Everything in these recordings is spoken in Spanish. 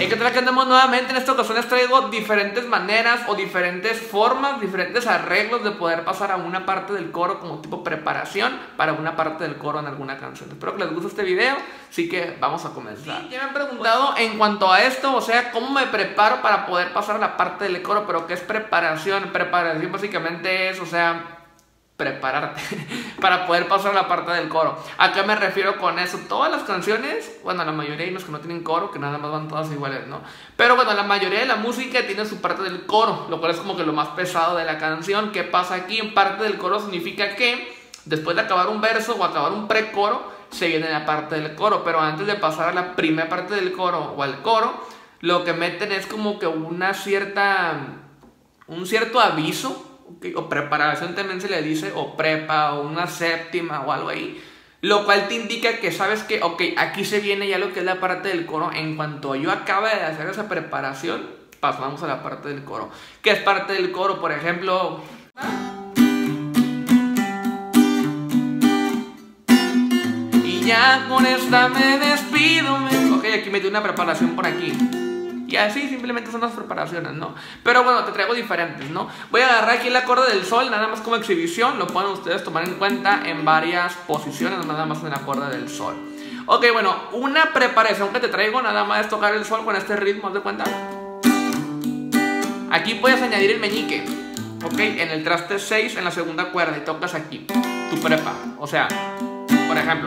¿Qué tal que andamos nuevamente? En esta ocasión les traigo diferentes maneras o diferentes formas, diferentes arreglos de poder pasar a una parte del coro como tipo preparación para una parte del coro en alguna canción. Espero que les guste este video, así que vamos a comenzar. Ya me han preguntado en cuanto a esto, o sea, cómo me preparo para poder pasar a la parte del coro, pero ¿qué es preparación? Preparación básicamente es, o sea, prepararte para poder pasar la parte del coro. ¿A qué me refiero con eso? Todas las canciones, bueno, la mayoría hay unos que no tienen coro, que nada más van todas iguales, ¿no? Pero bueno, la mayoría de la música tiene su parte del coro, lo cual es como que lo más pesado de la canción. ¿Qué pasa aquí? En parte del coro significa que después de acabar un verso o acabar un precoro, se viene la parte del coro, pero antes de pasar a la primera parte del coro o al coro, lo que meten es como que un cierto aviso, o preparación también se le dice, o prepa, o una séptima o algo ahí, lo cual te indica que sabes que, ok, aquí se viene ya lo que es la parte del coro. En cuanto yo acabe de hacer esa preparación, pasamos a la parte del coro. ¿Qué es parte del coro? Por ejemplo, y ya con esta me despido. Ok, aquí metí una preparación por aquí. Y así simplemente son las preparaciones, ¿no? Pero bueno, te traigo diferentes, ¿no? Voy a agarrar aquí el acorde del sol, nada más como exhibición. Lo pueden ustedes tomar en cuenta en varias posiciones, nada más en el acorde del sol. Ok, bueno, una preparación que te traigo nada más es tocar el sol con este ritmo, ¿haz de cuenta? Aquí puedes añadir el meñique, ok, en el traste 6 en la segunda cuerda y tocas aquí tu prepa. O sea, por ejemplo,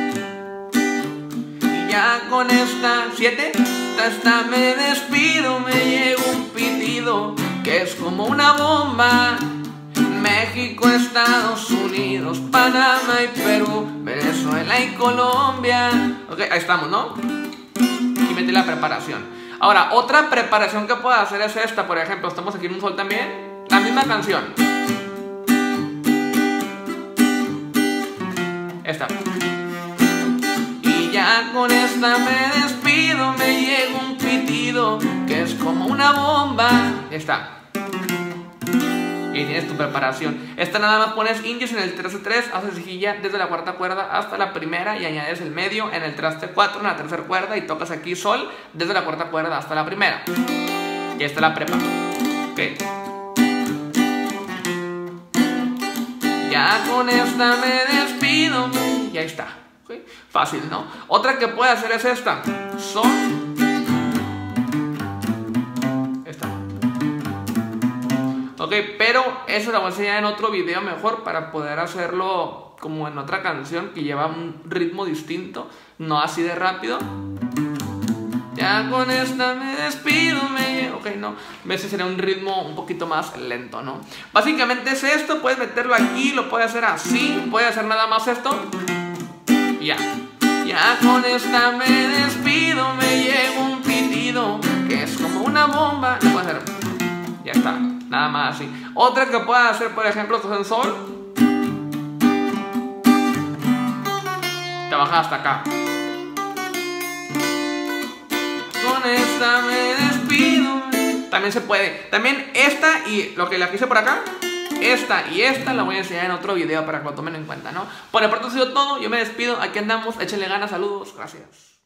y ya con esta 7, hasta me despido, me llega un pitido que es como una bomba. México, Estados Unidos, Panamá y Perú, Venezuela y Colombia. Ok, ahí estamos, ¿no? Y metí la preparación. Ahora, otra preparación que puedo hacer es esta, por ejemplo, estamos aquí en un sol también, la misma canción. Esta. Y ya con esta me despido, me llega un pitido que es como una bomba. Está. Y tienes tu preparación. Esta nada más pones indios en el traste 3, haces cejilla desde la cuarta cuerda hasta la primera y añades el medio en el traste 4 en la tercera cuerda y tocas aquí sol desde la cuarta cuerda hasta la primera. Y esta es la prepa. Ok. Ya con esta me despido. Y ahí está. ¿Okay? Fácil, ¿no? Otra que puede hacer es esta. Sol. Esta. Ok, pero eso la voy a enseñar en otro video mejor para poder hacerlo como en otra canción que lleva un ritmo distinto, no así de rápido. Ya con esta me despido, ok, no, ese sería un ritmo un poquito más lento, ¿no? Básicamente es esto, puedes meterlo aquí, lo puedes hacer así, puedes hacer nada más esto. Ya con esta me despido, me llega un pitido que es como una bomba. Lo puedes hacer, ya está, nada más así. Otra que puedes hacer, por ejemplo, estás en sol, te bajas hasta acá. Con esta me despido. También se puede. También esta y lo que la hice por acá, esta y esta la voy a enseñar en otro video para que lo tomen en cuenta, ¿no? Por el pronto ha sido todo, yo me despido, aquí andamos, échenle ganas, saludos, gracias.